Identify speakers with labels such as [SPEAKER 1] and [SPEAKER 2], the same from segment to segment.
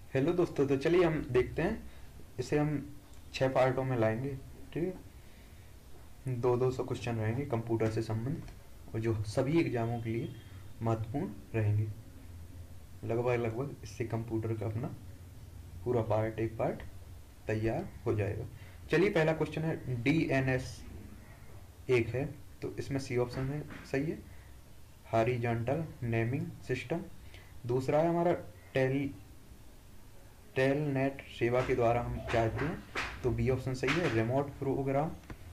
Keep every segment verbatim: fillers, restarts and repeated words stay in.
[SPEAKER 1] Hello दोस्तों, तो चलिए हम देखते हैं। इसे हम छह पार्टों में लाएंगे। ठीक है, दो दो सौ क्वेश्चन रहेंगे कंप्यूटर से संबंधित और जो सभी एग्जामों के लिए महत्वपूर्ण रहेंगे। लगभग लगभग इससे कंप्यूटर का अपना पूरा पार्ट एक पार्ट तैयार हो जाएगा। चलिए, पहला क्वेश्चन है डी एन एस एक है, तो इसमें सी ऑप्शन है सही है, हॉरिजॉन्टल नेमिंग सिस्टम। दूसरा है हमारा टेल टेलनेट सेवा के द्वारा हम चाहते हैं, तो बी ऑप्शन सही है, रिमोट प्रोग्राम।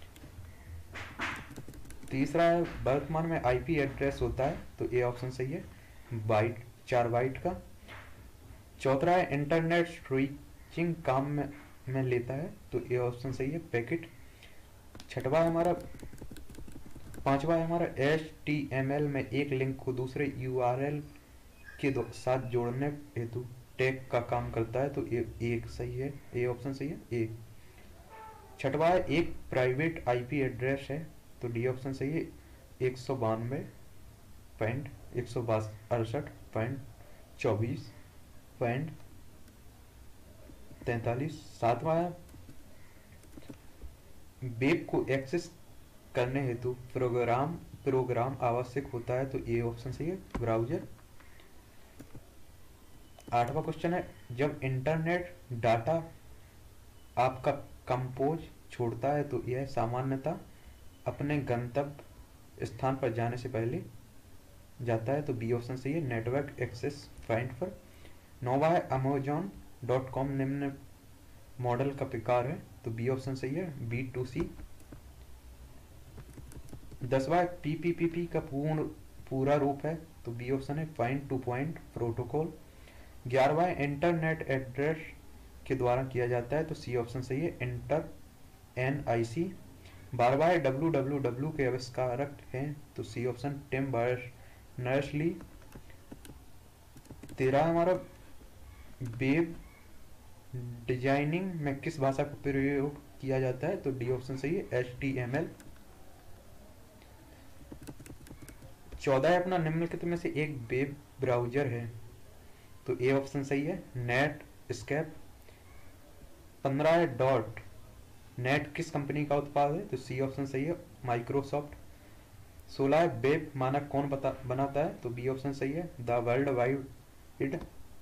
[SPEAKER 1] तीसरा है वर्तमान में आईपी एड्रेस होता है, तो ए ऑप्शन सही है, बाइट चार बाइट का। चौथा है इंटरनेट स्विचिंग काम में, में लेता है, तो ए ऑप्शन सही है, पैकेट। छठवा है हमारा पांचवा है हमारा एच टी एम एल में एक लिंक को दूसरे यू आर एल के साथ जोड़ने हेतु टैग का काम करता है, तो ए, एक सही है, ए ऑप्शन सही है, ए। छठवा है एक प्राइवेट आईपी एड्रेस है, तो डी ऑप्शन सही है, एक सौ बानवे पॉइंट एक सौ अड़सठ पॉइंट चौबीस पॉइंट तैतालीस। सातवां है वेब को एक्सेस करने हेतु प्रोग्राम प्रोग्राम आवश्यक होता है, तो ए ऑप्शन सही है, ब्राउजर। आठवां क्वेश्चन है जब इंटरनेट डाटा आपका कंपोज छोड़ता है, तो यह सामान्यतः अपने गंतव्य स्थान पर जाने से पहले जाता है, तो बी ऑप्शन सही है, नेटवर्क एक्सेस पॉइंट पर। नौवा है अमेजॉन डॉट कॉम निम्न मॉडल का प्रकार है, तो बी ऑप्शन सही है, बी टू सी। दसवा है पीपीपी का पूर्ण पूरा रूप है, तो बी ऑप्शन है, पॉइंट टू पॉइंट प्रोटोकॉल। ग्यारहवा इंटरनेट एड्रेस के द्वारा किया जाता है, तो सी ऑप्शन सही है, इंटर एन आई सी। बारहवा है डब्ल्यू डब्ल्यू डब्ल्यू के आविष्कारक हैं, तो C option Tim Berners Lee. तेरह हमारा वेब डिजाइनिंग में किस भाषा का प्रयोग किया जाता है, तो डी ऑप्शन सही है, एच टी एम एल। चौदह है अपना निम्नलिखित में से एक वेब ब्राउजर है, तो ए ऑप्शन सही है, नेट स्केप। पंद्रह है डॉट नेट किस कंपनी का उत्पाद है, तो सी ऑप्शन सही है, माइक्रोसॉफ्ट। सोलह है वेब मानक कौन बता बनाता है, तो बी ऑप्शन सही है, द वर्ल्ड वाइड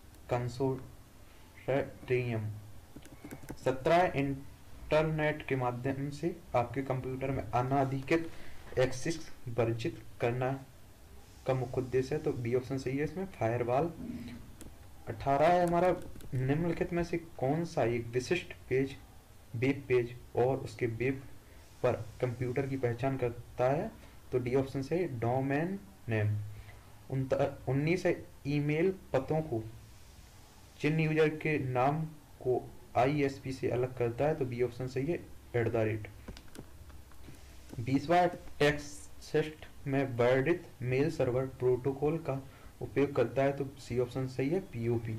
[SPEAKER 1] कंसोर्टियम। सत्रह है इंटरनेट के माध्यम से आपके कंप्यूटर में अनाधिकृत एक्सेस वर्जित करना का मुख्य उद्देश्य है, तो बी ऑप्शन सही है, इसमें फायरवॉल। अठारह है हमारा निम्नलिखित में से कौन सा एक विशिष्ट पेज वेब पेज और उसके वेब पर कंप्यूटर की पहचान करता है, तो डी ऑप्शन से डोमेन नेम। उन्नीस है ईमेल पतों को जिन यूजर के नाम को आई एस पी से अलग करता है, तो बी ऑप्शन सही है, एट द रेट। बीसवा टेक्स्ट में वर्डित मेल सर्वर प्रोटोकॉल का उपयोग करता है, तो सी ऑप्शन सही है, पीओपी।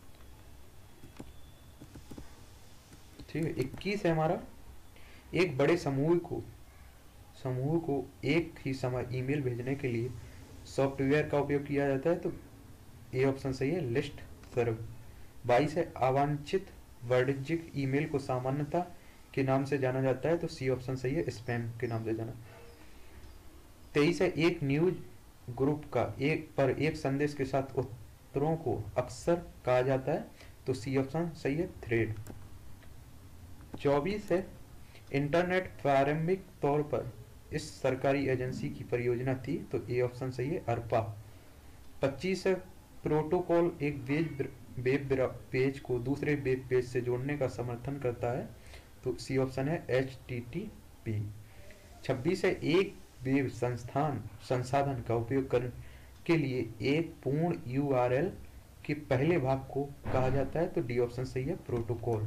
[SPEAKER 1] ठीक है। इक्कीस है हमारा एक बड़े समूह को समूह को एक ही समय ईमेल भेजने के लिए सॉफ्टवेयर का उपयोग किया जाता है, तो ए ऑप्शन सही है, लिस्ट सर्व। बाईस है अवांछित वाणिज्यिक ईमेल को सामान्यता के नाम से जाना जाता है, तो सी ऑप्शन सही है, स्पैम के नाम से जाना। तेईस है एक न्यूज ग्रुप का एक पर एक संदेश के साथ उत्तरों को अक्सर कहा जाता है, तो सी ऑप्शन सही है, थ्रेड। चौबीस है इंटरनेट प्रारंभिक तौर पर इस सरकारी एजेंसी की परियोजना थी, तो ए ऑप्शन सही है, अर्पा। पच्चीस है प्रोटोकॉल एक वेब वेब पेज को दूसरे वेब पेज से जोड़ने का समर्थन करता है, तो सी ऑप्शन है, एच टी टी पी। छब्बीस है एक वेब संस्थान संसाधन का उपयोग करने के लिए एक पूर्ण यू आर एल के पहले भाग को कहा जाता है, तो डी ऑप्शन सही है, प्रोटोकॉल।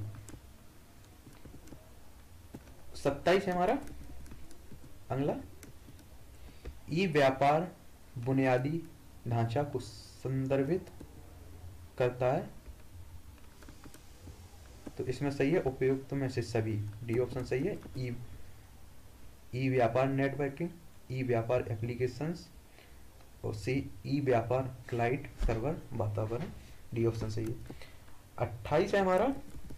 [SPEAKER 1] सत्ताईस है हमारा अगला ई व्यापार बुनियादी ढांचा को संदर्भित करता है, तो इसमें सही है, उपयुक्त में से सभी, डी ऑप्शन सही है, ई ई व्यापार नेटवर्किंग, ई व्यापार एप्लीकेशंस और सी ई व्यापार क्लाइंट सर्वर वातावरण, डी ऑप्शन सही है। अट्ठाईस है हमारा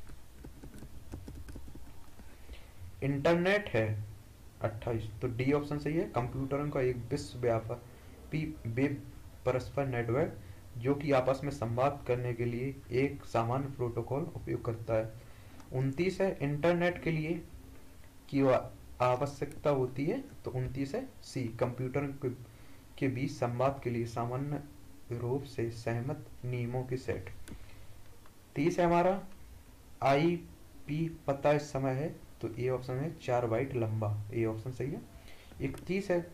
[SPEAKER 1] इंटरनेट है। अट्ठाईस तो डी ऑप्शन सही है। कंप्यूटरों का एक विश्वव्यापी वेब परस्पर नेटवर्क जो कि आपस में संवाद करने के लिए एक सामान्य प्रोटोकॉल उपयोग करता है। उनतीस है इंटरनेट के लिए की आवश्यकता होती है, तो उनतीस है सी कंप्यूटर के, के बीच संवाद के लिए सामान्य रूप से सहमत नियमों के सेट। तीस है हमारा आईपी पता इस समय है, तो ए ऑप्शन है चार बाइट लंबा, ए ऑप्शन सही है। इकतीस है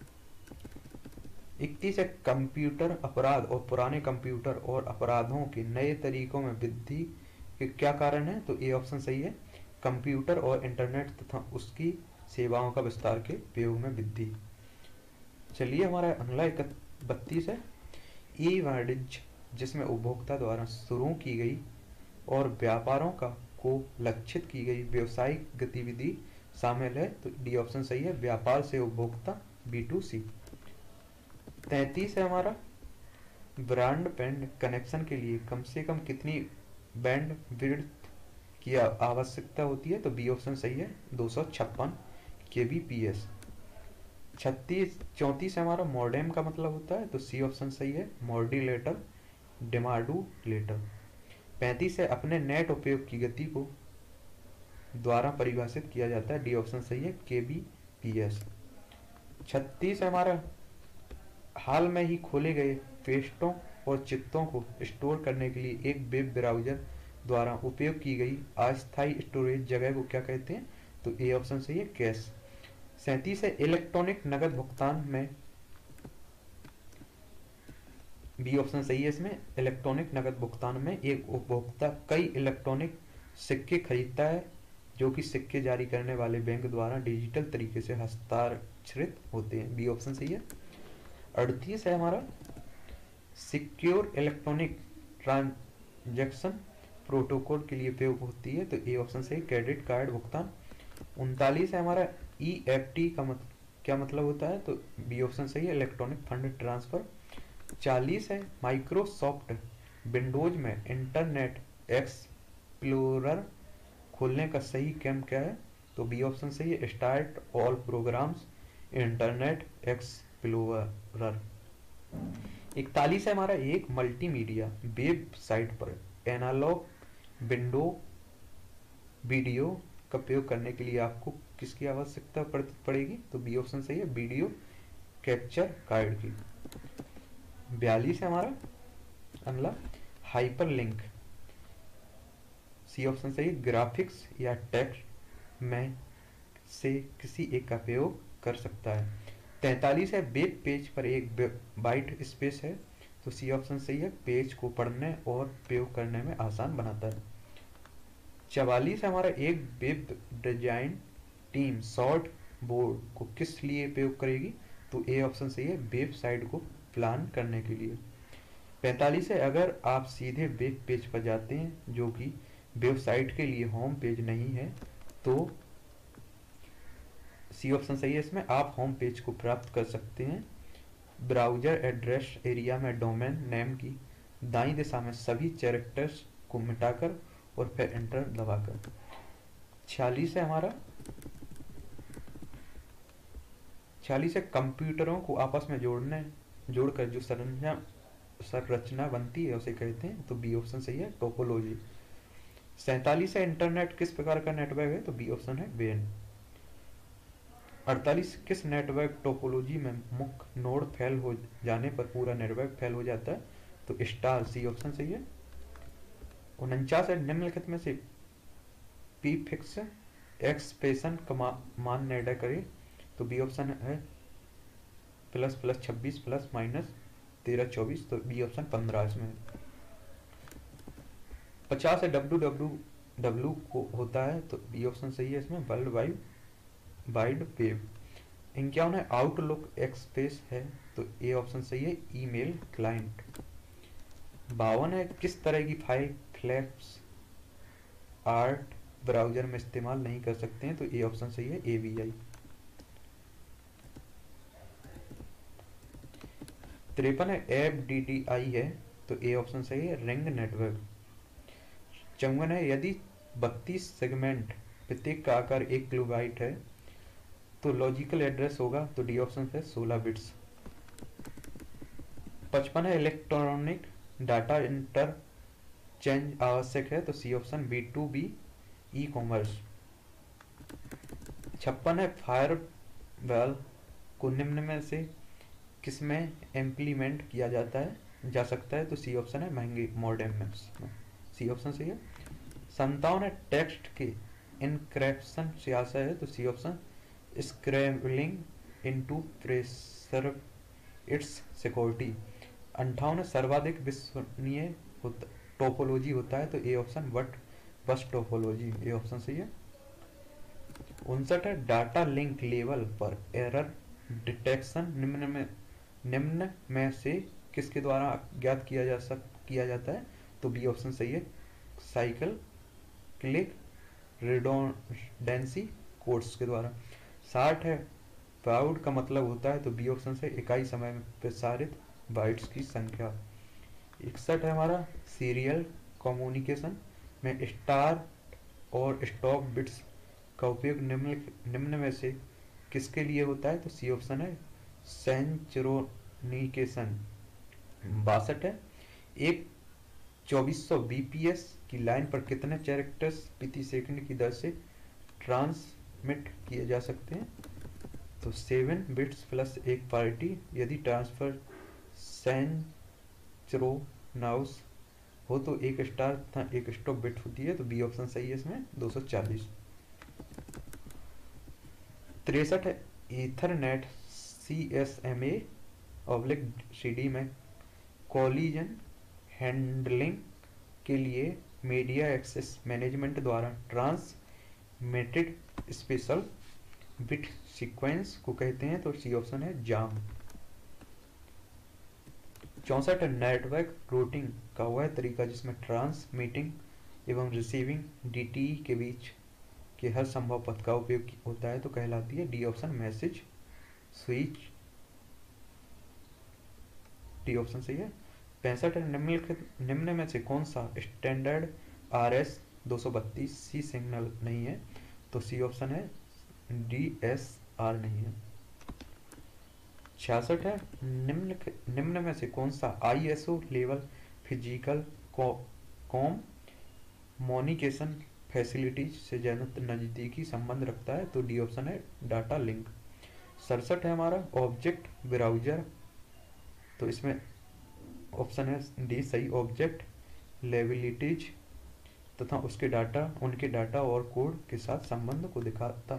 [SPEAKER 1] इकतीस है कंप्यूटर अपराध और पुराने कंप्यूटर और अपराधों के नए तरीकों में वृद्धि के क्या कारण है, तो ए ऑप्शन सही है। कंप्यूटर और इंटरनेट तथा उसकी सेवाओं का विस्तार के उपयोग में वृद्धि। चलिए हमारा अगला बत्तीस है ई वाणिज्य जिसमें उपभोक्ता द्वारा शुरू की गई और व्यापारों का को लक्षित की गई व्यवसायिक गतिविधि शामिल है, तो डी ऑप्शन सही है व्यापार से उपभोक्ता बी टू सी। तैतीस है हमारा ब्रॉड बैंड कनेक्शन के लिए कम से कम कितनी बैंड विड्थ की आवश्यकता होती है, तो बी ऑप्शन सही है दो सौ छप्पन के बी पी एस। छत्तीस चौंतीस है हमारा मॉडेम का मतलब होता है, तो सी ऑप्शन सही है मॉड्यूलेटर डिमॉड्यूलेटर। पैंतीस है अपने नेट उपयोग की गति को द्वारा परिभाषित किया जाता है, डी ऑप्शन सही है के बी पी एस। छत्तीस है हमारा हाल में ही खोले गए पेस्टों और चित्रों को स्टोर करने के लिए एक वेब ब्राउज़र द्वारा उपयोग की गई अस्थायी स्टोरेज जगह को क्या कहते हैं, तो ए ऑप्शन सही है कैश। सैंतीस है इलेक्ट्रॉनिक नकद भुगतान में, बी ऑप्शन सही है इसमें इलेक्ट्रॉनिक नकद भुगतान में एक उपभोक्ता कई इलेक्ट्रॉनिक सिक्के खरीदता है जो कि सिक्के जारी करने वाले बैंक द्वारा डिजिटल तरीके से हस्ताक्षरित होते हैं, बी ऑप्शन सही है। अड़तीस है हमारा सिक्योर इलेक्ट्रॉनिक ट्रांजैक्शन प्रोटोकॉल के लिए उपयोग होती है, तो ए ऑप्शन सही क्रेडिट कार्ड भुगतान। उनतालीस है हमारा ई एफ टी का मत, क्या मतलब होता है, तो बी ऑप्शन सही है इलेक्ट्रॉनिक फंड ट्रांसफर। चालीस है माइक्रोसॉफ्ट विंडोज में इंटरनेट एक्सप्लोरर खोलने का सही क्रम क्या है, तो बी ऑप्शन सही है start all programs Internet Explorer. इकतालीस है हमारा एक मल्टीमीडिया वेबसाइट पर एनालॉग विंडो वीडियो का प्रयोग करने के लिए आपको किसकी आवश्यकता पड़ेगी, तो बी ऑप्शन सही है वीडियो कैप्चर कार्ड की। बयालीस है हमारा अगला हाइपर लिंक, सी ऑप्शन सही ग्राफिक्स या टेक्स्ट में से किसी एक का प्रयोग कर सकता है। तैंतालीस है वेब पेज पर एक बाइट स्पेस है, तो सी ऑप्शन सही है पेज को पढ़ने और प्रयोग करने में आसान बनाता है। चवालीस हमारा एक web design team short board को किस लिए प्रयोग करेगी, तो ए ऑप्शन सही है वेबसाइट को प्लान करने के लिए। पैंतालीस है अगर आप सीधे वेब पेज पर जाते हैं जो कि वेबसाइट के लिए होम पेज नहीं है, तो सी ऑप्शन सही है इसमें आप होम पेज को प्राप्त कर सकते हैं ब्राउजर एड्रेस एरिया में डोमेन नेम की दाईं दिशा में सभी कैरेक्टर्स को मिटाकर और फिर एंटर दबाकर। छियालीस है हमारा छियालीस है कंप्यूटरों को आपस में जोड़ने जोड़कर जो संरचना संरचना बनती है उसे कहते हैं, तो बी ऑप्शन सही है टोपोलॉजी। सैंतालीस है इंटरनेट किस प्रकार का नेटवर्क है, तो बी ऑप्शन है वेन। अड़तालीस किस नेटवर्क टोपोलॉजी में मुख्य नोड फेल हो जाने पर पूरा नेटवर्क फेल हो जाता है, तो स्टार, सी ऑप्शन सही है। उनचास है निम्नलिखित में से पी फिक्स एक्सप्रेशन का मान निर्णय करे, तो बी ऑप्शन है प्लस प्लस छब्बीस प्लस माइनस तेरह चौबीस, तो बी ऑप्शन पंद्रह इसमें। पचास है डब्ल्यू डब्ल्यू डब्ल्यू को होता है, तो बी ऑप्शन सही है इसमें वर्ल्ड वाइड वाइड वेब। इक्यावन है आउटलुक एक्सप्रेस है, तो ए ऑप्शन सही है ईमेल क्लाइंट। बावन है किस तरह की फाइल फ्लैप्स आर्ट ब्राउजर में इस्तेमाल नहीं कर सकते हैं, तो ए ऑप्शन सही है ए वी आई। तिरपन है एफ डी डी आई है, तो ए ऑप्शन सही है रिंग नेटवर्क। चौवन है यदि बत्तीस सेगमेंट प्रत्येक का आकार एक किलोबाइट है तो लॉजिकल एड्रेस होगा, तो डी ऑप्शन है सोलह बिट्स। पचपन है इलेक्ट्रॉनिक डाटा इंटरचेंज आवश्यक है, तो C option B to B E commerce. छप्पन है फायरवॉल को निम्न में से किसमें इम्प्लीमेंट किया जाता है जा सकता है, तो सी ऑप्शन है महंगे मॉडेम में, सी ऑप्शन सही है। संतावन है टेक्स्ट के इनक्रिप्शन से आशा है, तो C option scrambling into pressure its security. अंठावन है सर्वाधिक विश्वसनीय टोपोलॉजी होता है, तो A option but bus topology, A option सही है। उनसठ है डाटा लिंक लेवल पर एरर डिटेक्शन निम्न में निम्न में से किसके द्वारा ज्ञात किया जा सक किया जाता है, तो बी ऑप्शन सही है साइकिल क्लिक रिडंडेंसी कोड्स के द्वारा। साठ है बाउड का मतलब होता है, तो बी ऑप्शन से इकाई समय में प्रसारित बाइट्स की संख्या। इकसठ है हमारा सीरियल कम्युनिकेशन में स्टार और स्टॉप बिट्स का उपयोग निम्न निम्न में से किसके लिए होता है, तो सी ऑप्शन है सेंचुरोनिकेशन। बासठ है एक चौबीस सौ बीपीएस की लाइन पर कितने कैरेक्टर्स प्रति सेकंड की दर से ट्रांसमिट किए जा सकते हैं, तो सेवन बिट्स प्लस एक पार्टी यदि ट्रांसफर सेंचुरोनाउस हो तो एक स्टार तथा एक स्टॉप बिट होती है, तो बी ऑप्शन सही है इसमें दो सौ चालीस। तिरसठ है Ethernet C S M A oblique C D में कॉलिजन हैंडलिंग के लिए मीडिया एक्सेस मैनेजमेंट द्वारा ट्रांसमिटेड स्पेशल बिट सीक्वेंस को कहते हैं, तो सी ऑप्शन है जाम। चौसठ है नेटवर्क रूटिंग का वह तरीका जिसमें ट्रांसमिटिंग एवं रिसीविंग डीटीई के बीच के हर संभव पथ का उपयोग होता है, तो कहलाती है D option message switch, D option सही है। पैंसठ है निम्नलिखित निम्न में से कौन सा स्टैंडर्ड आर एस दो सौ बत्तीस सी सिग्नल नहीं है, तो सी ऑप्शन है डी एस आर नहीं है। छियासठ है निम्न निम्न में से कौन सा I S O level physical communication facilities से ज्यादा नजदीकी संबंध रखता है, तो डी ऑप्शन है डाटा लिंक। सड़सठ है हमारा ऑब्जेक्ट ब्राउजर, तो इसमें ऑप्शन है डी सही ऑब्जेक्ट लेबिलिटीज तथा उसके डाटा उनके डाटा और कोड के साथ संबंध को दिखाता।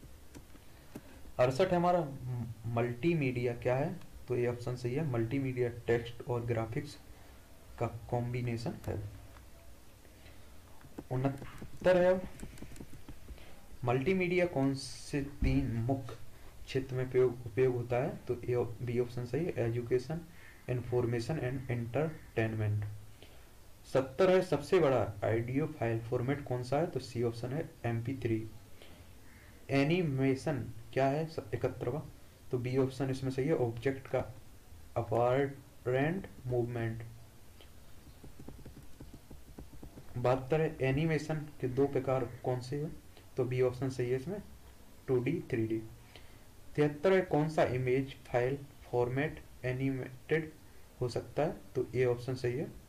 [SPEAKER 1] अड़सठ है हमारा मल्टीमीडिया क्या है, तो ये ऑप्शन सही है मल्टीमीडिया टेक्स्ट और ग्राफिक्स का कॉम्बिनेशन है। उनहत्तर है मल्टीमीडिया कौन से तीन मुख्य क्षेत्र में उपयोग उपयोग होता है, तो ए बी ऑप्शन सही है एजुकेशन इंफॉर्मेशन एंड एंटरटेनमेंट। सत्तर है सबसे बड़ा ऑडियो फाइल फॉर्मेट कौन सा है, तो सी ऑप्शन है एम पी थ्री। एनिमेशन क्या है इकहत्तरवा, तो बी ऑप्शन इसमें सही है ऑब्जेक्ट का अपरेंट मूवमेंट। बहत्तर है एनिमेशन के दो प्रकार कौन से हैं, तो बी ऑप्शन सही है इसमें टू डी थ्री डी। तिहत्तर है कौन सा इमेज फाइल फॉर्मेट एनिमेटेड हो सकता है, तो ए ऑप्शन सही है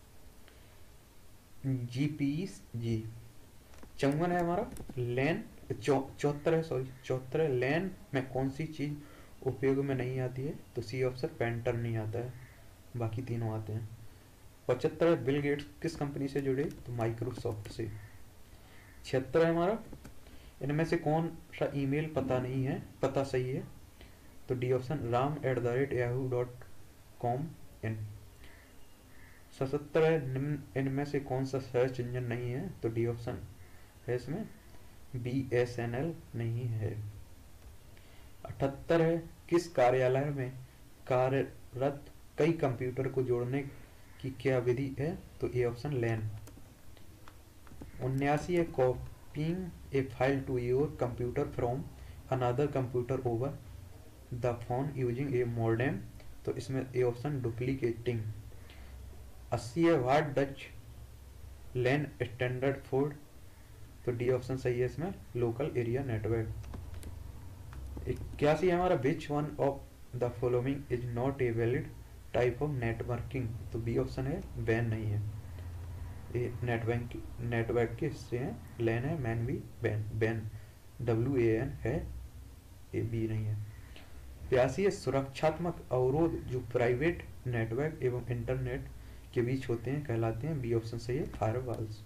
[SPEAKER 1] जीपीजी। चौवन है हमारा लैन चौहत्तर है सॉरी चौहत्तर है लैन में कौन सी चीज उपयोग में नहीं आती है, तो सी ऑप्शन पेंटर नहीं आता है, बाकी तीनों आते हैं। पचहत्तर है बिल गेट्स किस कंपनी से जुड़े, तो माइक्रोसॉफ्ट से। छिहत्तर है हमारा इनमें से कौन सा ईमेल पता नहीं है पता सही है, तो D option Ram at the rate Yahoo dot com in. सतहत्तर है इनमें से कौन सा सर्च इंजन नहीं है, तो डी ऑप्शन है इसमें बी एस एन एल नहीं है। अठहत्तर है किस कार्यालय में कार्यरत कई कंप्यूटर को जोड़ने की क्या विधि है, तो ए ऑप्शन लैन। उन्यासी है copying a file to your computer from another computer over the phone using a modem, तो इसमें ए ऑप्शन डुप्लीकेटिंग। अस्सी है what does LAN standard for, तो डी ऑप्शन सही है इसमें, लोकल एरिया नेटवर्क। इक्यासी है हमारा, which one of the following is not a valid type of networking, तो बी ऑप्शन है, वैन नहीं है। ये नेटवर्क नेटवर्क के हिस्से हैं, लैन है, मैन भी, WAN WAN W A N है, ए बी नहीं है। बयासी है, सुरक्षात्मक अवरोध जो प्राइवेट नेटवर्क एवं इंटरनेट के बीच होते हैं कहलाते हैं, बी ऑप्शन सही है, फायरवॉल्स।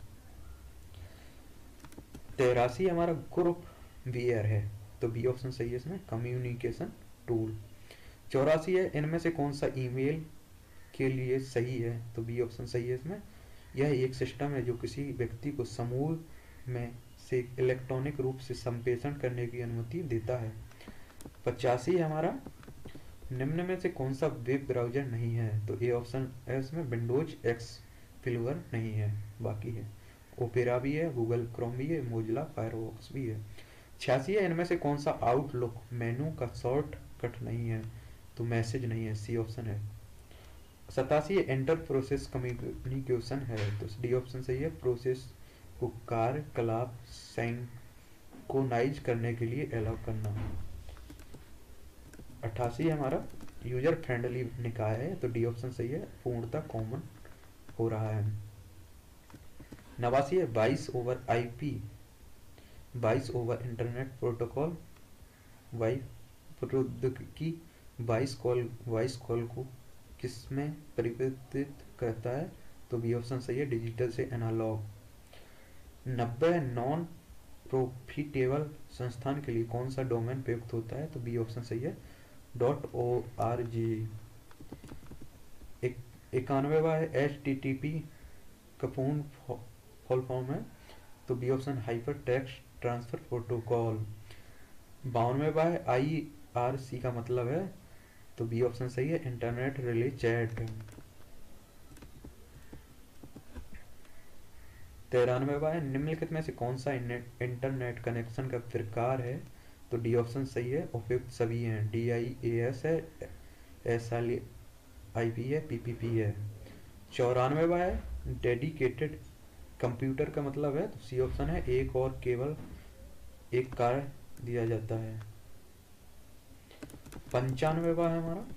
[SPEAKER 1] तेरासी हमारा, ग्रुप वीआर है, तो बी ऑप्शन सही है इसमें, कम्युनिकेशन टूल। चौरासी है, इनमें से कौन सा ईमेल के लिए सही है, तो बी ऑप्शन सही है इसमें, यह एक सिस्टम है जो किसी व्यक्ति को समूह में से इलेक्ट्रॉनिक रूप से संप्रेषण करने की अनुमति देता है। पचासी है हमारा, निम्न में से कौन सा वेब ब्राउजर नहीं है, तो ए ऑप्शन है इसमें, विंडोज एक्सप्लोरर नहीं है, बाकी है। ओपेरा भी है, गूगल क्रोम भी है, मोजिला फायरफॉक्स भी है। छियासी है, इनमें से कौन सा आउटलुक मेनू का शॉर्टकट नहीं है, तो मैसेज नहीं है, सी ऑप्शन है। सतासी है, एंटर प्रोसेस कम्युनिकेशन है, तो डी ऑप्शन सही है, प्रोसेस को कार्यकलाप सिंक्रोनाइज करने के लिए अलाउ करना। अट्ठासी है हमारा, यूजर फ्रेंडली निकाय है, तो डी ऑप्शन सही है, पूर्णतः कॉमन हो रहा है। नवासी है, voice over IP voice over internet protocol वाई प्रौद्योगिकी बाईस कॉल वॉइस कॉल को किसमें परिवर्तित करता है, तो बी ऑप्शन सही है, डिजिटल से एनालॉग। नब्बे, नॉन प्रॉफिटेबल संस्थान के लिए कौन सा डोमेन प्रयुक्त होता है, तो बी ऑप्शन सही है, डॉट ओ आर जी। इक्यानवेवा है, एच टी टी पी का पूर्ण फुल फॉर्म है, तो B option hyper text transfer protocol. बावनवेवा है, आई आर सी का मतलब है, तो बी ऑप्शन सही है, इंटरनेट रिले चैट। तिरानवेवा है, निम्नलिखित में से कौन सा इंटरनेट कनेक्शन का प्रकार है, तो डी ऑप्शन सही है, उपयुक्त सभी हैं, डी आई ए एस है, एस एल आई पी है, पी पी पी है। चौरानवेवा है, डेडिकेटेड कंप्यूटर का मतलब है, तो सी ऑप्शन है, एक और केवल एक कार्य दिया जाता है। पंचानवेवा है हमारा,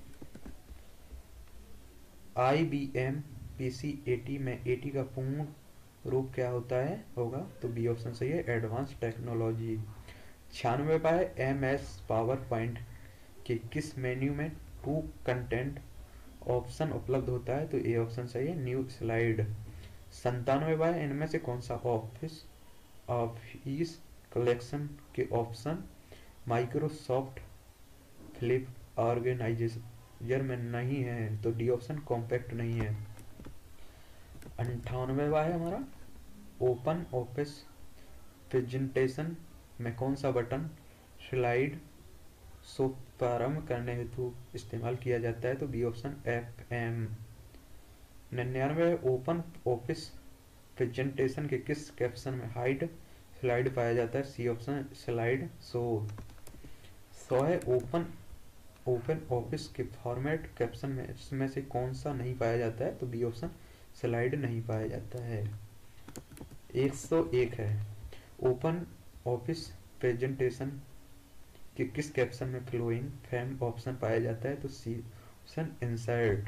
[SPEAKER 1] I B M P C AT में एटी का पूर्ण रूप क्या होता है होगा, तो बी ऑप्शन सही है, एडवांस टेक्नोलॉजी। छियानवेवा है, एम एस पावर पॉइंट के किस मेन्यू में टू कंटेंट ऑप्शन उपलब्ध होता है, तो ए ऑप्शन सही है, न्यू स्लाइड। संतानवेवा है, इनमें से कौन सा ऑफिस ऑफिस कलेक्शन के ऑप्शन माइक्रोसॉफ्ट फ्लिप ऑर्गेनाइजर में नहीं है, तो डी ऑप्शन कॉम्पैक्ट नहीं है। अंठानवेवा है हमारा, ओपन ऑफिस प्रेजेंटेशन में कौन सा बटन स्लाइड शो प्रारंभ करने हेतु इस्तेमाल किया जाता है, तो बी ऑप्शन एफ एम। निन्यानवे, ओपन ऑफिस प्रेजेंटेशन के किस कैप्शन में हाइड स्लाइड पाया जाता है, सी ऑप्शन स्लाइड शो। सौ है, ओपन ओपन ऑफिस के फॉर्मेट कैप्शन में इसमें से कौन सा नहीं पाया जाता है, तो बी ऑप्शन स्लाइड नहीं पाया जाता है। एक सौ एक है, ओपन ऑफिस प्रेजेंटेशन के किस कैप्शन में फ्लोइंग फ्रेम ऑप्शन पाया जाता है, तो सी ऑप्शन इंसर्ट।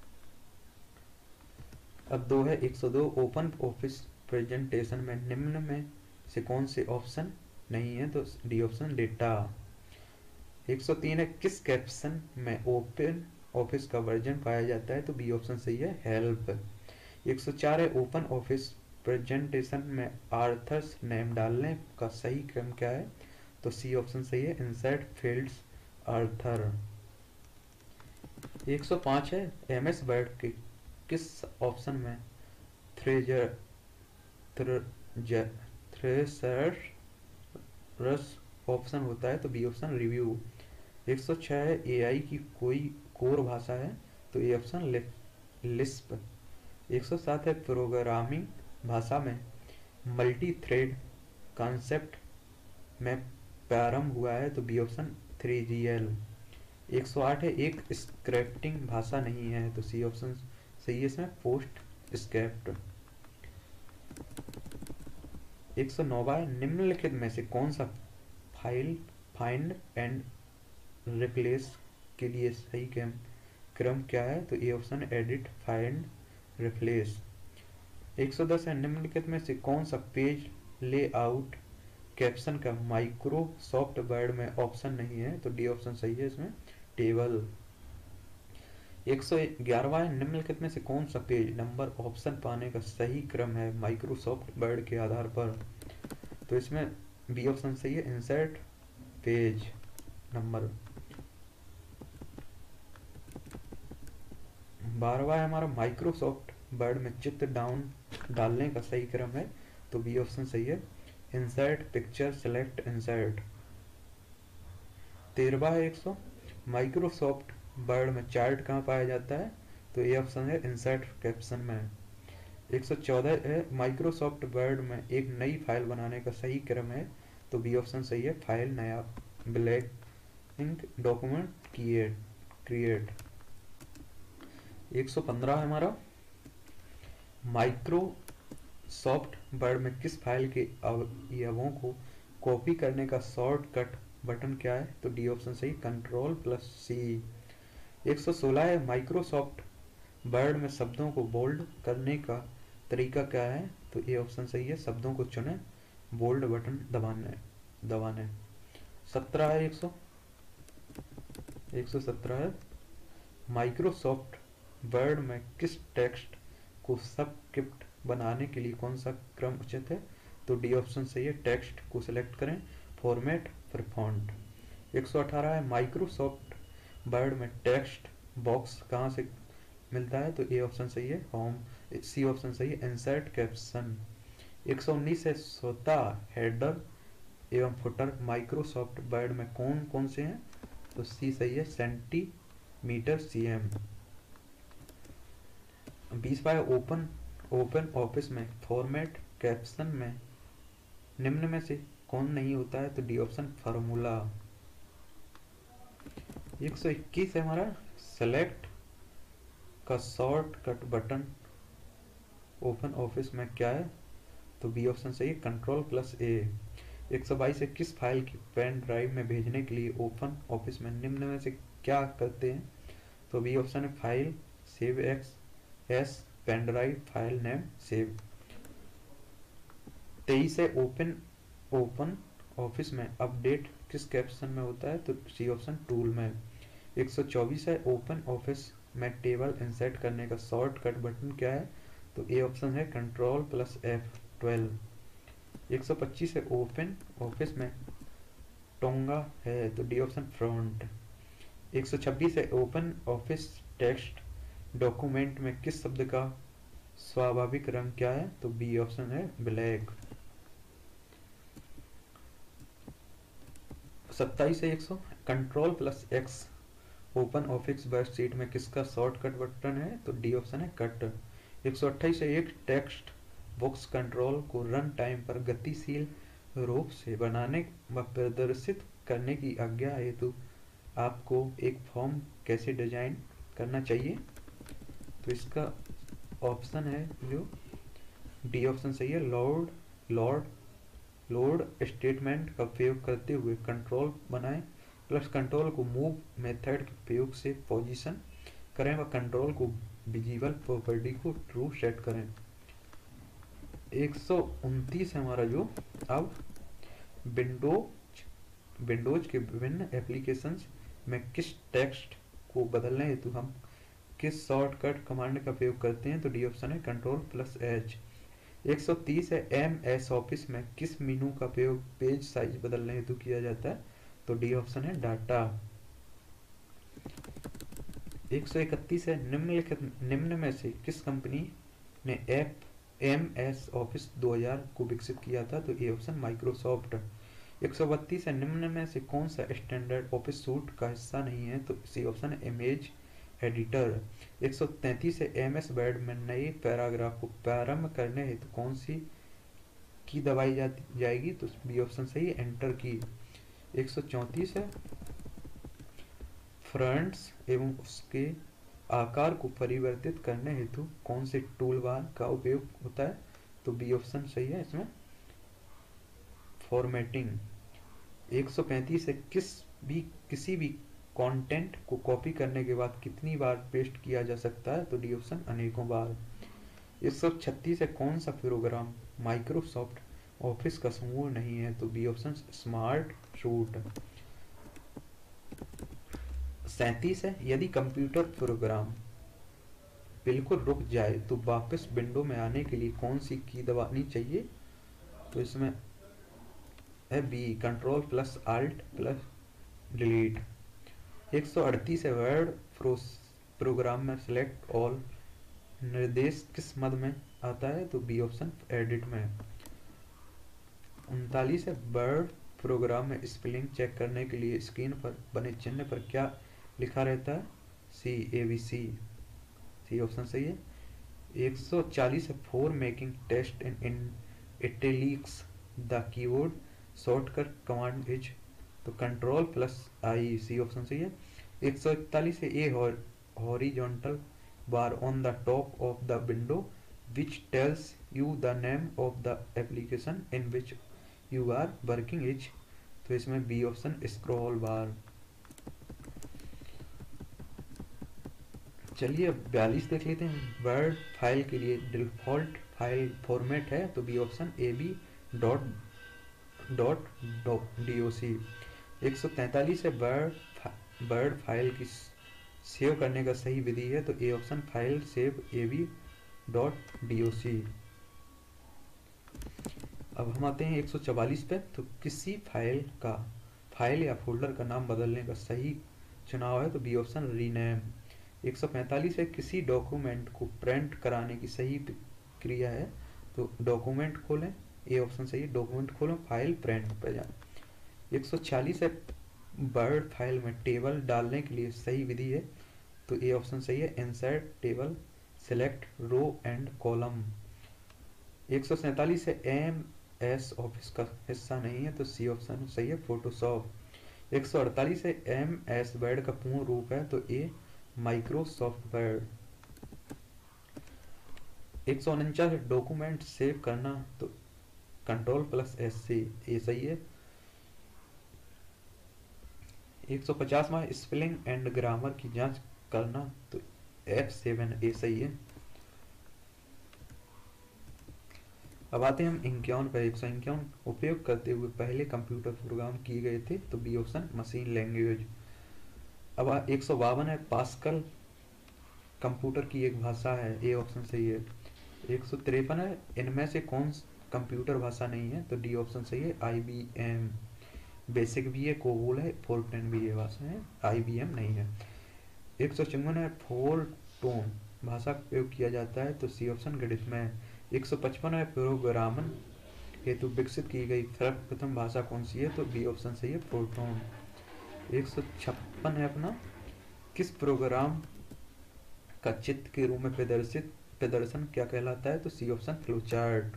[SPEAKER 1] अब दो है, एक सौ दो, ओपन ऑफिस प्रेजेंटेशन में निम्न में से कौन से ऑप्शन नहीं है, तो डी ऑप्शन डेटा। एक सौ तीन है, किस कैप्शन में ओपन ऑफिस का वर्जन पाया जाता है, तो बी ऑप्शन सही है, हेल्प। एक सौ चार है, ओपन ऑफिस प्रेजेंटेशन में आर्थर्स नेम डालने का सही क्रम क्या है, तो सी ऑप्शन सही है, इंसर्ट फील्ड्स आर्थर। एक सौ पाँच है, एम एस वर्ड के किस ऑप्शन में थ्रेजर थ्रेसर्स ऑप्शन होता है, तो बी ऑप्शन रिव्यू। एक सौ छह है, एआई की कोई कोर भाषा है, तो ए ऑप्शन लिस्प। एक सौ सात है, प्रोग्रामिंग भाषा में मल्टी थ्रेड कॉन्सेप्ट में प्रारंभ हुआ है, तो B option three G L. एक सौ आठ है, एक स्क्रिप्टिंग भाषा नहीं है, तो सी ऑप्शन सही है इसमें, पोस्ट स्क्रिप्ट। एक सौ नौवा है, निम्नलिखित में से कौन सा फाइल फाइंड एंड रिप्लेस के लिए सही क्रम क्रम क्या है? तो A option edit find replace. एक सौ दस है, निम्नलिखित में से कौन सा पेज लेआउट कैप्शन का माइक्रोसॉफ्ट वर्ड में ऑप्शन नहीं है? तो डी ऑप्शन सही है इसमें, टेबल। एक सौ ग्यारहवा है, निम्नलिखित में से कौन सा पेज नंबर ऑप्शन पाने का सही क्रम है माइक्रोसॉफ्ट वर्ड के आधार पर? तो इसमें बी ऑप्शन सही है, इंसर्ट पेज नंबर। बारहवा है हमारा, माइक्रोसॉफ्ट वर्ड में चित्र डाउन डालने का सही क्रम है? तो बी ऑप्शन सही है, इंसर्ट पिक्चर सेलेक्ट इंसर्ट। तेरहवा है एक सौ, माइक्रोसॉफ्ट वर्ड में चार्ट कहाँ पाया जाता है? तो ए ऑप्शन है, इंसर्ट कैप्शन में। एक सौ चौदह है, माइक्रोसॉफ्ट वर्ड में एक नई फाइल बनाने का सही क्रम है? तो बी ऑप्शन सही है, फाइल नया blank document create create. एक सौ पंद्रह है हमारा, माइक्रोसॉफ्ट वर्ड में किस फाइल के अवयवों को कॉपी करने का शॉर्टकट बटन क्या है? तो डी ऑप्शन सही, कंट्रोल प्लस सी। एक सौ सोलह है, माइक्रोसॉफ्ट वर्ड में शब्दों को बोल्ड करने का तरीका क्या है? तो ए ऑप्शन सही है, शब्दों को चुने बोल्ड बटन दबाने दबाने। सत्रह है एक सौ एक सौ सत्रह है, माइक्रोसॉफ्ट वर्ड में किस टेक्स्ट को सबस्क्रिप्ट बनाने के लिए कौन सा क्रम उचित है? तो डी ऑप्शन सही है, टेक्स्ट को सिलेक्ट करें, फॉर्मेट फिर फॉन्ट। एक सौ अठारह है, माइक्रोसॉफ्ट वर्ड में टेक्स्ट बॉक्स कहाँ से मिलता है? तो ए ऑप्शन सही है, होम। सी ऑप्शन सही है, इंसर्ट कैप्शन। एक सौ उन्नीस है, स्वतः हेडर एवं फुटर माइक्रोसॉफ्ट वर्ड में कौन कौन से हैं? तो सी सही है, सेंटीमीटर सीएम। बीसवा है, ओपन ओपन ऑफिस में फॉर्मेट कैप्शन में निम्न में से कौन नहीं होता है? तो डी ऑप्शन फार्मूला। एक सौ इक्कीस है हमारा, सेलेक्ट का शॉर्टकट बटन ओपन ऑफिस में क्या है? तो बी ऑप्शन सही है, कंट्रोल प्लस ए। एक सौ बाईस है, किस फाइल की पेन ड्राइव में भेजने के लिए ओपन ऑफिस में निम्न में से क्या करते हैं? तो बी ऑप्शन है, file save X S pen drive file name save. तेईस है, ओपन ओपन ऑफिस में अपडेट किस कैप्शन में होता है? तो सी ऑप्शन टूल में। एक सौ चौबीस है, ओपन ऑफिस में टेबल इंसर्ट करने का शॉर्टकट बटन क्या है? तो ए ऑप्शन है, कंट्रोल प्लस एफ ट्वेल्व। एक सौ पच्चीस है, ओपन ऑफिस में टोंगा है? तो डी ऑप्शन फ्रंट। एक सौ छब्बीस है, ओपन ऑफिस टेक्स्ट डॉक्यूमेंट में किस शब्द का स्वाभाविक रंग क्या है? तो बी ऑप्शन है, ब्लैक। सत्ताईस है एक सौ, control plus X open office worksheet में किसका शॉर्टकट बटन है? तो डी ऑप्शन है, कट। एक सौ अट्ठाईस है, एक टेक्स्ट बॉक्स कंट्रोल को रन टाइम पर गतिशील रूप से बनाने व प्रदर्शित करने की आज्ञा हेतु आपको एक फॉर्म कैसे डिजाइन करना चाहिए? तो इसका ऑप्शन है जो डी ऑप्शन सही है, लोड लोड लोड स्टेटमेंट का उपयोग करते हुए कंट्रोल बनाएं, प्लस कंट्रोल को मूव मेथड के उपयोग से पोजीशन करें व कंट्रोल को विजिबल प्रॉपर्टी को ट्रू सेट करें। एक सौ उनतीस है हमारा जो, अब विंडोज विंडोज के विभिन्न एप्लीकेशंस में किस टेक्स्ट को बदलने हेतु हम किस शॉर्टकट कमांड का उपयोग करते हैं? तो डी ऑप्शन है, कंट्रोल प्लस एच। एक सौ तीस है, एम एस ऑफिस में किस मेनू का उपयोग पेज साइज बदलने हेतु किया जाता है? तो डी ऑप्शन है, डाटा। एक सौ इकतीस है, निम्नलिखित निम्न में से किस कंपनी ने एप एम एस ऑफिस दो हज़ार को विकसित किया था? तो ए ऑप्शन माइक्रोसॉफ्ट। एक सौ बत्तीस है, निम्न में से कौन सा स्टैंडर्ड ऑफिस सूट का हिस्सा नहीं है? तो सी ऑप्शन है, इमेज एडिटर। एक सौ तैंतीस है, एम एस वर्ड में नए पैराग्राफ को प्रारंभ करने हेतु तो कौन सी की दबाई जाती जाएगी? तो बी ऑप्शन सही है, एंटर की। एक सौ चौंतीस है, फ्रंट्स एवं उसके आकार को परिवर्तित करने हेतु कौन से टूल बार का उपयोग होता है? तो बी ऑप्शन सही है इसमें, फॉर्मेटिंग। एक सौ पैंतीस है किस भी किसी भी कंटेंट को कॉपी करने के बाद कितनी बार पेस्ट किया जा सकता है, तो डी ऑप्शन अनेकों बार। एक सौ छत्तीस है कौन सा प्रोग्राम माइक्रोसॉफ्ट ऑफिस का समूह नहीं है, तो बी ऑप्शन स्मार्ट सूट। सैंतीस है यदि कंप्यूटर प्रोग्राम बिल्कुल रुक जाए तो वापस विंडो में आने के लिए कौन सी की दबानी चाहिए, तो इसमें है B control plus alt plus delete. एक सौ अड़तीस है वर्ड प्रोग्राम में सिलेक्ट ऑल निर्देश किस मद में आता है, तो बी ऑप्शन एडिट में। उनतालीस है वर्ड प्रोग्राम में स्पेलिंग चेक करने के लिए स्क्रीन पर बने चिन्ह पर क्या लिखा रहता है, सी A B C C option सही है। एक सौ चालीस है for making test in in italics the keyboard shortcut command is, तो control plus I C option सही है। एक सौ इकतालीस है a horizontal bar on the top of the window which tells you the name of the application in which you are working is, तो इसमें B option scroll बार। चलिए अब बयालीस देख लेते हैं। वर्ड फाइल के लिए डिफ़ॉल्ट फाइल फॉर्मेट है, तो B option A B dot dot D O C. एक सौ तैंतालीस है वर्ड वर्ड फाइल की सेव करने का सही विधि है, तो A option file save A B dot D O C. अब हम आते हैं एक सौ चवालीस पे, तो किसी फाइल का फाइल या फोल्डर का नाम बदलने का सही चुनाव है, तो बी ऑप्शन रीनेम। एक सौ पैंतालीस है किसी डॉक्यूमेंट को प्रिंट कराने की सही क्रिया है, तो डॉक्यूमेंट खोलें, ए ऑप्शन सही है, डॉक्यूमेंट खोलें फाइल प्रिंट पे जाए। एक सौ छियालीस है वर्ड फाइल में टेबल डालने के लिए सही विधि है, तो ए ऑप्शन सही है, insert table select row and column. एक सौ सैंतालीस है एम एस ऑफिस का हिस्सा नहीं है, तो सी ऑप्शन सही है, फोटोशॉप। एक सौ अड़तालीस है एम एस वर्ड का पूर्ण रूप है, तो ए माइक्रोसॉफ्ट वर्ड। एक सौ उनचास डॉक्यूमेंट सेव करना, तो control plus S C A सही है। एक सौ पचास में स्पेलिंग एंड ग्रामर की जांच करना, तो एफ सेवन ए सही है। अब आते हैं हम इक्यावन पर। एक सौ इक्यावन उपयोग करते हुए पहले कंप्यूटर प्रोग्राम किए गए थे, तो बी ऑप्शन मशीन लैंग्वेज। अब एक सौ बावन है पास्कल कंप्यूटर की एक भाषा है, ए ऑप्शन सही है। एक सौ तिरपन है इनमें से कौन कंप्यूटर भाषा नहीं है, तो डी ऑप्शन सही है, आई बी एम। बेसिक भी है, कोबोल है, फोर्टेन भी है भाषा है, आई बी एम नहीं है। एक सौ चौवन है फोरटोन भाषा का प्रयोग किया जाता है, तो सी ऑप्शन गणित में। एक सौ पचपन है प्रोग्रामन हेतु विकसित की गई सर्वप्रथम भाषा कौन सी है, तो बी ऑप्शन सही है, फोरटोन। एक सौ छप्पन है अपना किस प्रोग्राम का चित्र के रूप में प्रदर्शित प्रदर्शन क्या कहलाता है, तो सी ऑप्शन फ्लोचार्ट।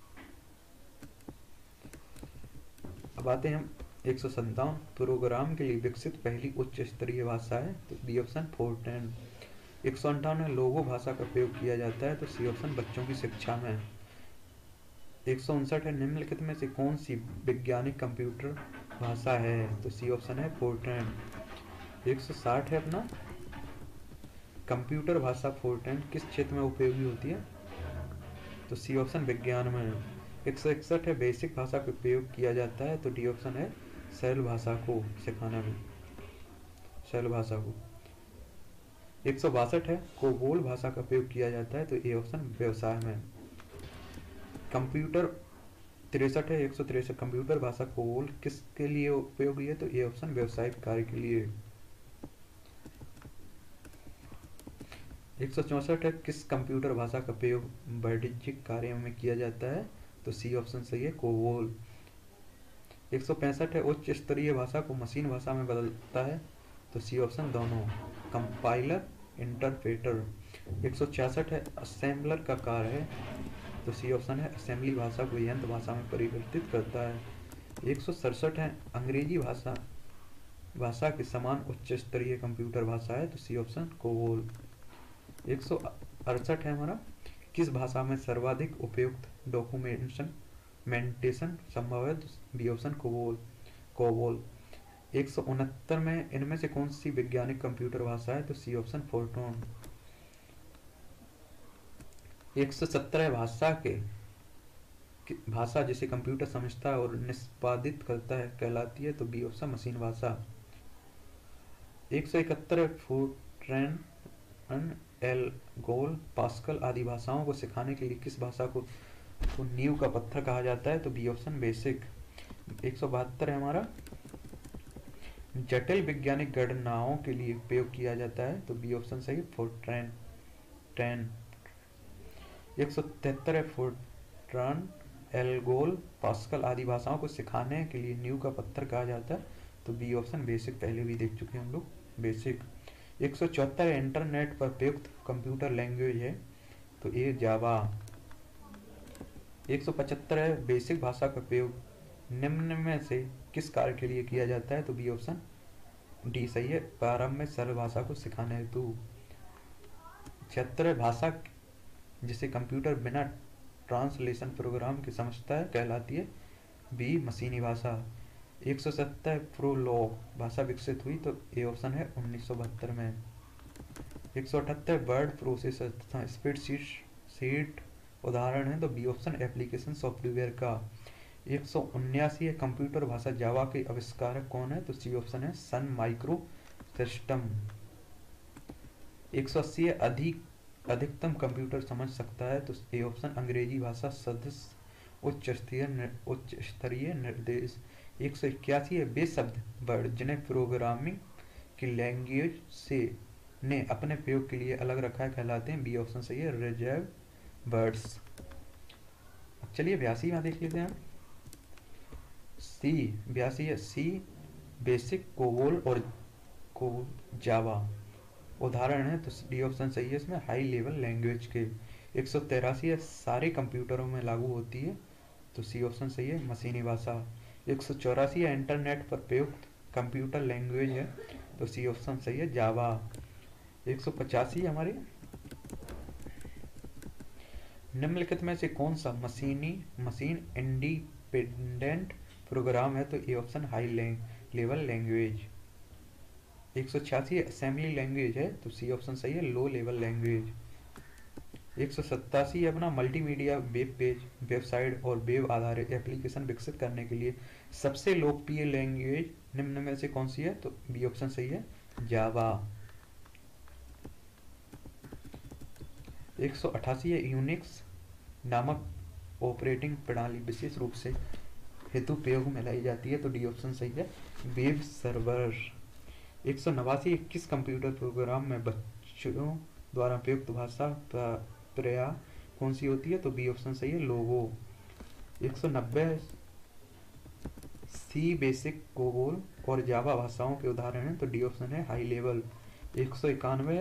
[SPEAKER 1] अब आते हैं हम एक सौ सत्तावन प्रोग्राम के लिए विकसित पहली उच्च स्तरीय भाषा है, तो बी ऑप्शन फोर्टेन। एक सौ अंठावन लोगो भाषा का प्रयोग किया जाता है, तो सी ऑप्शन बच्चों की शिक्षा में। एक सौ उनसठ है निम्नलिखित में से कौन सी वैज्ञानिक कंप्यूटर भाषा है, तो सी ऑप्शन है फोर्टेन। एक सौ साठ है अपना कंप्यूटर भाषा फोर्टेन किस क्षेत्र में उपयोगी होती है, तो सी ऑप्शन विज्ञान में। एक सौ इकसठ है बेसिक भाषा का उपयोग किया जाता है, तो डी ऑप्शन है सरल भाषा को सिखाने में, सरल भाषा को। एक सौ बासठ है कोबोल भाषा का उपयोग किया जाता है, तो ए ऑप्शन व्यवसाय में। कंप्यूटर तिरसठ है एक सौ तिरसठ कंप्यूटर भाषा कोबोल किसके लिए उपयोगी है, तो ए ऑप्शन व्यवसायिक कार्य के लिए। एक सौ चौसठ है किस कंप्यूटर भाषा का प्रयोग वाणिज्यिक कार्यों में किया जाता है, तो सी ऑप्शन सही है, कोबोल। एक सौ पैंसठ है उच्च स्तरीय भाषा को मशीन भाषा में बदलता है, तो सी ऑप्शन दोनों, कंपाइलर इंटरप्रेटर। एक सौ छियासठ है असेंबलर का कार्य है, तो सी ऑप्शन है असेंबली भाषा को यंत्र भाषा में परिवर्तित करता है। एक सौ सड़सठ है अंग्रेजी भाषा भाषा के समान उच्च स्तरीय कंप्यूटर भाषा है, तो सी ऑप्शन कोबोल। एक सौ अड़सठ है हमारा किस भाषा में सर्वाधिक उपयुक्त डॉक्यूमेंटेशन मेंटेशन संभव है, तो बी ऑप्शन कोबोल कोबोल। एक सौ उनहत्तर में इनमें से कौन सी वैज्ञानिक कंप्यूटर भाषा है, तो सी ऑप्शन फोर्ट्रॉन। एक सौ सत्रह भाषा के भाषा जिसे कंप्यूटर समझता है और निष्पादित करता है कहलाती है, तो बी ऑप्शन मशीन भाषा। एक सौ इकहत्तर फोर्ट्रैन, एल्गोल, पास्कल आदि भाषाओं को सिखाने के लिए किस भाषा को तो नींव का पत्थर कहा जाता है, तो बी ऑप्शन बेसिक। एक सौ बहत्तर है हमारा, जटिल वैज्ञानिक गणनाओं के लिए उपयोग किया जाता है, तो बी ऑप्शन सही, फोर्ट्रैन ट्रैन। एक सौ तिहत्तर है, फोर्ट्रान, एल्गोल, पास्कल आदि भाषाओं को सिखाने के लिए नींव का पत्थर कहा जाता है, तो बी ऑप्शन बेसिक, पहले भी देख चुके हैं हम लोग, बेसिक। एक सौ चौहत्तर इंटरनेट पर प्रयुक्त कंप्यूटर लैंग्वेज है, तो ए जावा। एक सौ पचहत्तर है, बेसिक भाषा का प्रयोग निम्न में से किस कार्य के लिए किया जाता है, तो बी ऑप्शन डी सही है, प्रारंभ में सरल भाषा को सिखाने हेतु। छिहत्तर है, भाषा जिसे कंप्यूटर बिना ट्रांसलेशन प्रोग्राम के समझता है कहलाती है, बी मशीनी भाषा। एक सौ सत्तर प्रोलॉग भाषा विकसित हुई, तो ए ऑप्शन है उन्नीस सौ बहत्तर में। एक सौ अठहत्तर वर्ड प्रोसेसर तथा स्प्रेडशीट सीट उदाहरण है, तो बी ऑप्शन एप्लीकेशन सॉफ्टवेयर का। एक सौ उन्यासी है, कंप्यूटर भाषा जावा के आविष्कारक कौन है, तो सी ऑप्शन है सन माइक्रो सिस्टम। एक सौ अस्सी है, अधिक अधिकतम कंप्यूटर समझ सकता है, तो ए ऑप्शन अंग्रेजी भाषा सदस्य उच्च स्तरीय उच्च स्तरीय निर्देश। एक सौ इक्यासी है, वे शब्द वर्ड जिन्हें प्रोग्रामिंग की लैंग्वेज से ने अपने प्रयोग के लिए अलग रखा है कहलाते हैं, बी ऑप्शन सही है, रिजर्व वर्ड्स। चलिए बयासी में देख लेते हैं, सी बयासी है, सी बेसिक, कोबोल और को जावा उदाहरण है, तो डी ऑप्शन सही है इसमें, हाई लेवल लैंग्वेज के। एक सौ तिरासी है, सारे कंप्यूटरों में लागू होती है, तो सी ऑप्शन सही है, मशीनी भाषा। एक सौ चौरासी है, इंटरनेट पर प्रयुक्त कंप्यूटर लैंग्वेज है, तो सी ऑप्शन सही है, जावा। एक सौ पचासी हमारे, निम्नलिखित में से कौन सा मशीनी मशीन इंडिपेंडेंट प्रोग्राम है, तो A option high level language. एक सौ छियासी असेंबली लैंग्वेज है, तो सी ऑप्शन सही है, लो लेवल लैंग्वेज। एक सौ सत्तासी अपना मल्टीमीडिया वेब पेज, वेबसाइट और वेब आधारित एप्लीकेशन विकसित करने के लिए सबसे लोकप्रिय लैंग्वेज निम्न में से कौन सी है, तो बी ऑप्शन सही है, जावा। एक सौ अठासी है, यूनिक्स नामक ऑपरेटिंग प्रणाली विशेष रूप से हेतु प्रयोग में लाई जाती है, तो डी ऑप्शन सही है, वेब सर्वर। एक सौ नवासी किस कंप्यूटर प्रोग्राम में बच्चों द्वारा प्रयुक्त भाषा प्रया कौन सी होती है, तो बी ऑप्शन सही है, लोगो। एक सौ नब्बे सी बेसिक, कोबोल और जावा भाषाओं के उदाहरण हैं, तो डी ऑप्शन है, हाई लेवल। एक सौ इक्यानवे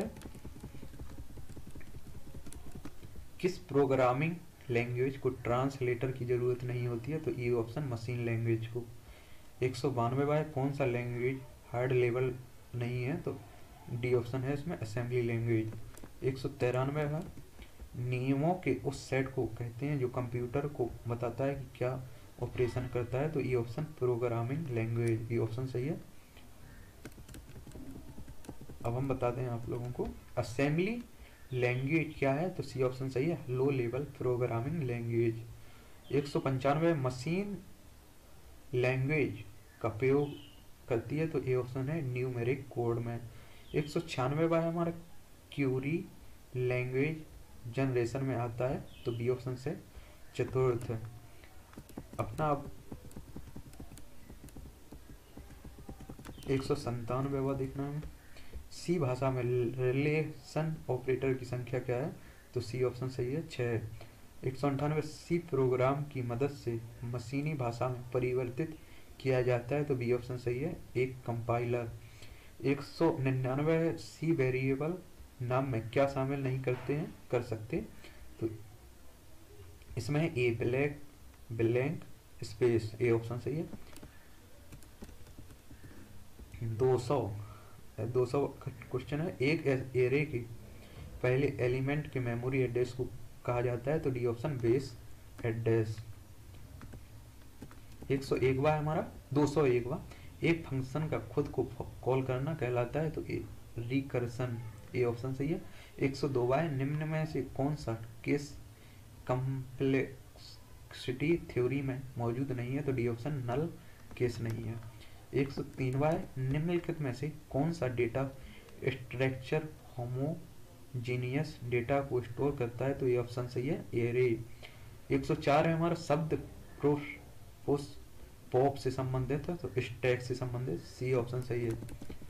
[SPEAKER 1] किस प्रोग्रामिंग लैंग्वेज को ट्रांसलेटर की जरूरत नहीं होती है, तो ई ऑप्शन मशीन लैंग्वेज को। एक सौ बानवे बाय कौन सा लैंग्वेज हार्ड लेवल नहीं है, तो डी ऑप्शन है इसमें, असेंबली लैंग्वेज। एक सौ तिरानवे है, नियमों के उस सेट को कहते हैं जो कंप्यूटर को बताता है कि क्या ऑपरेशन करता है, तो E option programming language, E option सही है। अब हम बताते हैं आप लोगों को असेंबली लैंग्वेज क्या है, तो सी ऑप्शन सही है, लो लेवल प्रोग्रामिंग लैंग्वेज। एक सौ पंचानवे मशीन लैंग्वेज का प्रयोग करती है, तो ए ऑप्शन है, न्यूमेरिक कोड में। एक सौ छियानवे बार हमारा क्यूरी लैंग्वेज जनरेशन में आता है, तो बी ऑप्शन से चतुर्थ। अपना एक सौ संतानवे बार देखना है, सी भाषा में रिलेशन ऑपरेटर की संख्या क्या है, तो सी ऑप्शन सही है, छः। एक सौ अंठानवे सी प्रोग्राम की मदद से मशीनी भाषा में परिवर्तित किया जाता है, तो बी ऑप्शन सही है, एक कंपाइलर। एक सौ निन्यानवे सी वेरिएबल नाम में क्या शामिल नहीं करते हैं कर सकते, तो इसमें है A black blank space, A option सही है। दो सौ दो सौ क्वेश्चन है, एक एरे के पहले एलिमेंट के मेमोरी एड्रेस को कहा जाता है, तो डी ऑप्शन बेस एड्रेस। एक सौ एकवा है हमारा, दो सौ एकवा, एक फंक्शन का खुद को कॉल करना कहलाता है, तो ए रिकर्सन, ए ऑप्शन सही है। एक सौ दोवा है, निम्न में से कौन सा केस कम्प्लेक्सिटी थ्योरी में मौजूद नहीं है, तो डी ऑप्शन नल केस नहीं है। एक सौ तीनवा है, निम्नलिखित में से कौन सा डेटा स्ट्रक्चर होमोजीनियस डेटा को स्टोर करता है, तो ये ऑप्शन सही है, एरे। एक सौ चार है हमारा, शब्द प्रोस पॉप से संबंधित है, तो स्टैक से संबंधित, सी ऑप्शन सही है,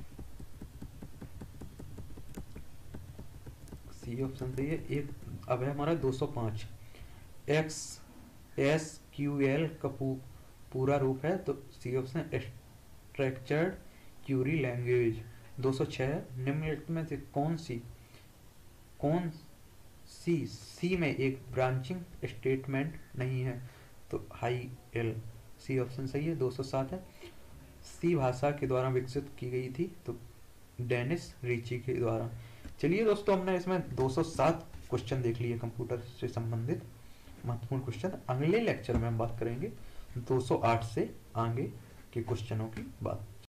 [SPEAKER 1] सी ऑप्शन सही है। एक अब है हमारा दो सौ पाँच, एक्स एस क्यू एल का पू, पूरा रूप है, तो C option structured query language. दो सौ छह, निम्नलिखित में से कौन सी कौन सी सी में एक ब्रांचिंग स्टेटमेंट नहीं है, तो हाई एल, सी ऑप्शन सही है। दो सौ सात है, सी भाषा के द्वारा विकसित की गई थी, तो डेनिस रिची के द्वारा। चलिए दोस्तों, हमने इसमें दो सौ सात क्वेश्चन देख लिए कंप्यूटर से संबंधित महत्वपूर्ण क्वेश्चन। अगले लेक्चर में हम बात करेंगे दो सौ आठ से आगे के क्वेश्चनों की बात।